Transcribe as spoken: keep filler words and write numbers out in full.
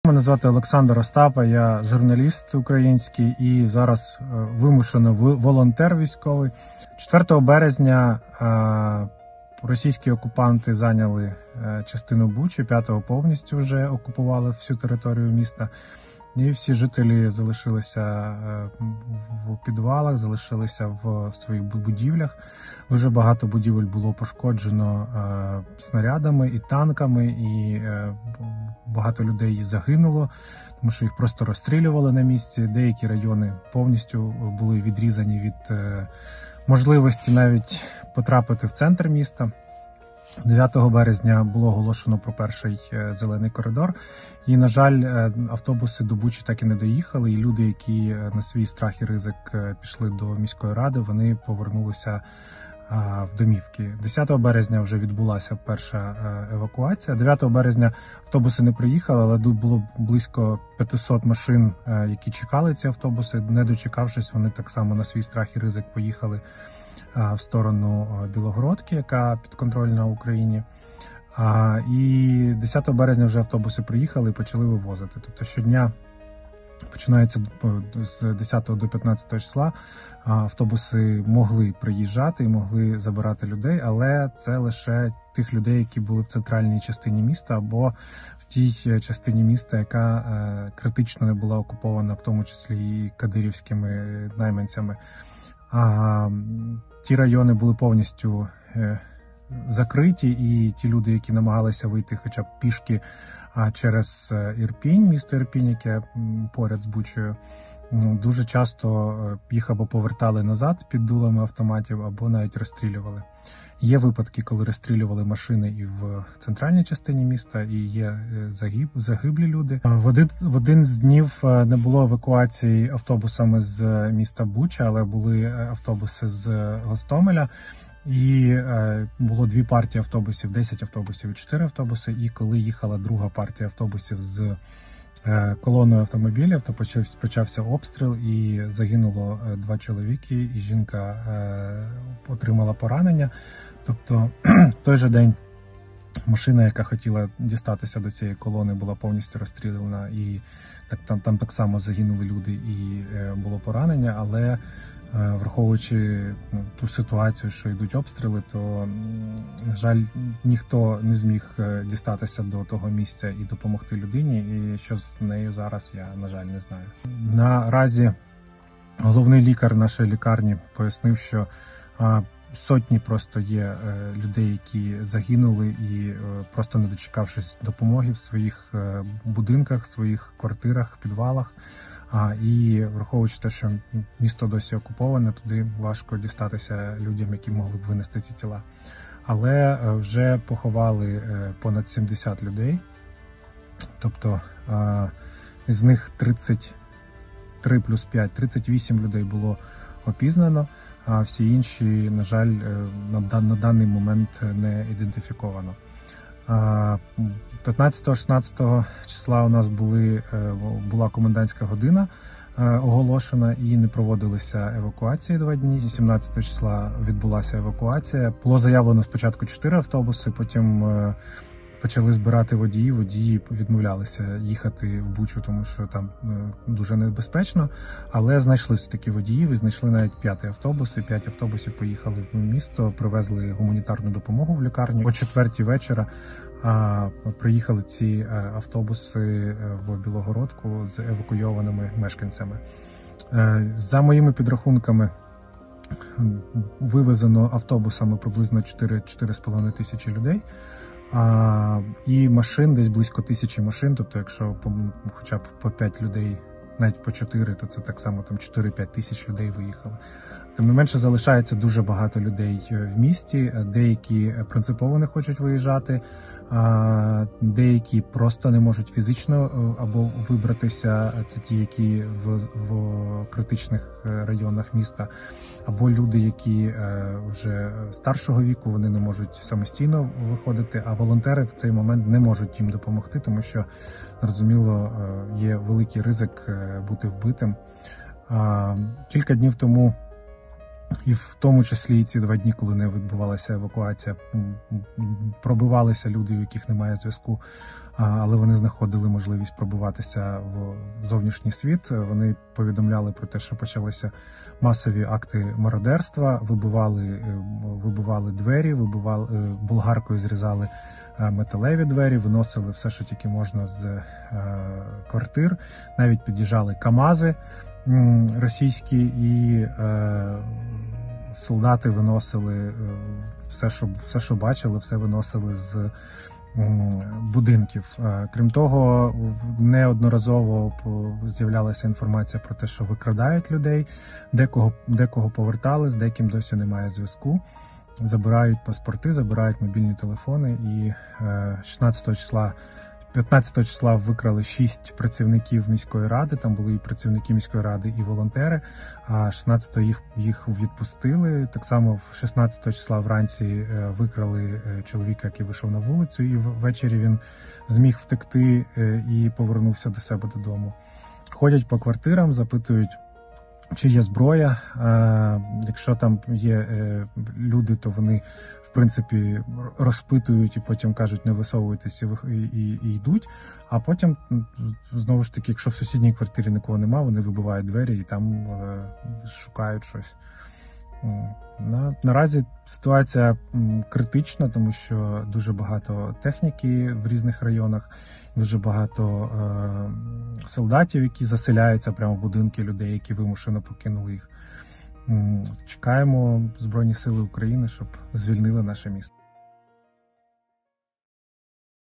Мене звати Олександр Остапа, я журналіст український і зараз вимушено волонтер військовий. четвертого березня російські окупанти зайняли частину Бучі, п'ятого повністю вже окупували всю територію міста. І всі жителі залишилися в підвалах, залишилися в своїх будівлях. Дуже багато будівель було пошкоджено снарядами і танками, і багато людей загинуло, тому що їх просто розстрілювали на місці. Деякі райони повністю були відрізані від можливості навіть потрапити в центр міста. дев'ятого березня було оголошено про перший зелений коридор. І, на жаль, автобуси до Бучі так і не доїхали. І люди, які на свій страх і ризик пішли до міської ради, вони повернулися в домівки. десятого березня вже відбулася перша евакуація. дев'ятого березня автобуси не приїхали, але було близько п'ятисот машин, які чекали ці автобуси. Не дочекавшись, вони так само на свій страх і ризик поїхали в сторону Білогородки, яка підконтрольна Україні. І десятого березня вже автобуси приїхали і почали вивозити. Тобто щодня, починається з десятого до п'ятнадцятого числа, автобуси могли приїжджати і могли забирати людей, але це лише тих людей, які були в центральній частині міста або в тій частині міста, яка критично не була окупована, в тому числі і кадирівськими найманцями. А ті райони були повністю закриті, і ті люди, які намагалися вийти хоча б пішки через Ірпінь, місто Ірпінь, яке поряд з Бучею, дуже часто їх або повертали назад під дулами автоматів, або навіть розстрілювали. Є випадки, коли розстрілювали машини і в центральній частині міста, і є загиб, загиблі люди. В один, в один з днів не було евакуації автобусами з міста Буча, але були автобуси з Гостомеля. І було дві партії автобусів, десять автобусів і чотири автобуси. І коли їхала друга партія автобусів з колоною автомобілів, то почався, почався обстріл, і загинуло два чоловіки, і жінка отримала поранення. Тобто в той же день машина, яка хотіла дістатися до цієї колони, була повністю розстріляна, і так, там, там так само загинули люди і було поранення, але враховуючи ну, ту ситуацію, що йдуть обстріли, то, на жаль, ніхто не зміг дістатися до того місця і допомогти людині, і що з нею зараз, я, на жаль, не знаю. Наразі головний лікар нашої лікарні пояснив, що а, сотні просто є людей, які загинули і просто не дочекавшись допомоги в своїх будинках, своїх квартирах, підвалах. А, і враховуючи те, що місто досі окуповане, туди важко дістатися людям, які могли б винести ці тіла. Але вже поховали понад сімдесят людей, тобто з них тридцять три плюс п'ять, тридцять вісім людей було опізнано, а всі інші, на жаль, на даний момент не ідентифіковано. п'ятнадцятого-шістнадцятого числа у нас були, була комендантська година оголошена, і не проводилися евакуації два дні. сімнадцятого числа відбулася евакуація. Було заявлено спочатку чотири автобуси, потім почали збирати водії. Водії відмовлялися їхати в Бучу, тому що там дуже небезпечно. Але знайшлися такі водії, знайшли навіть п'ятий автобус, і п'ять автобусів поїхали в місто, привезли гуманітарну допомогу в лікарню. О четвертій вечора а, приїхали ці автобуси в Білогородку з евакуйованими мешканцями. За моїми підрахунками, вивезено автобусами приблизно чотири з половиною тисячі людей. А, і машин десь близько тисячі машин, тобто якщо по, хоча б по п'ять людей, навіть по чотири, то це так само там чотири-п'ять тисяч людей виїхало. Тим не менше залишається дуже багато людей в місті, деякі принципово не хочуть виїжджати, а деякі просто не можуть фізично або вибратися, це ті, які в, в критичних районах міста, або люди, які вже старшого віку, вони не можуть самостійно виходити, а волонтери в цей момент не можуть їм допомогти, тому що, зрозуміло, є великий ризик бути вбитим. Кілька днів тому І в тому числі і ці два дні, коли не відбувалася евакуація, пробивалися люди, у яких немає зв'язку, але вони знаходили можливість пробиватися в зовнішній світ. Вони повідомляли про те, що почалися масові акти мародерства, вибивали, вибивали двері, вибивали, болгаркою зрізали металеві двері, виносили все, що тільки можна з е, квартир, навіть під'їжджали КАМАЗи російські, і е, солдати виносили все, що, все, що бачили, все виносили з е, будинків. Е, крім того, неодноразово з'являлася інформація про те, що викрадають людей, декого, декого повертали, з деяким досі немає зв'язку. Забирають паспорти, забирають мобільні телефони, і шістнадцятого числа, п'ятнадцятого числа викрали шість працівників міської ради, там були і працівники міської ради, і волонтери, а шістнадцятого їх, їх відпустили. Так само шістнадцятого числа вранці викрали чоловіка, який вийшов на вулицю, і ввечері він зміг втекти і повернувся до себе додому. Ходять по квартирам, запитують, чи є зброя. Якщо там є люди, то вони, в принципі, розпитують і потім кажуть, не висовуйтесь, і, і, і йдуть. А потім, знову ж таки, якщо в сусідній квартирі нікого немає, вони вибивають двері і там шукають щось. На, наразі ситуація критична, тому що дуже багато техніки в різних районах, дуже багато е, солдатів, які заселяються прямо в будинки людей, які вимушено покинули їх. Чекаємо Збройні Сили України, щоб звільнили наше місто.